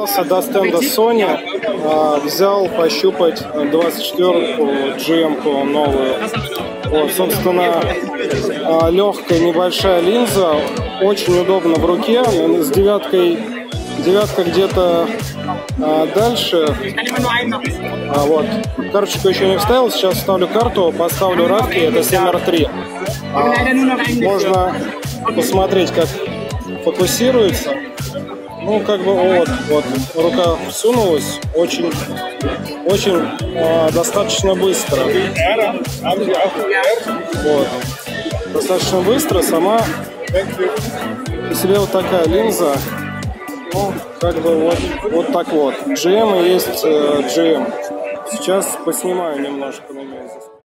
Добрался до стенда Sony, взял пощупать 24-ку GM-ку новую. Вот, собственно, легкая небольшая линза, очень удобно в руке, с девятка где-то дальше. Вот. Карточку еще не вставил, сейчас вставлю карту, поставлю равки, это CMR3. Можно посмотреть, как фокусируется. Ну, как бы вот рука всунулась, очень достаточно быстро. Вот. Достаточно быстро, сама по себе вот такая линза. Ну, как бы вот так вот. GM и есть GM. Сейчас поснимаю немножко на нее здесь.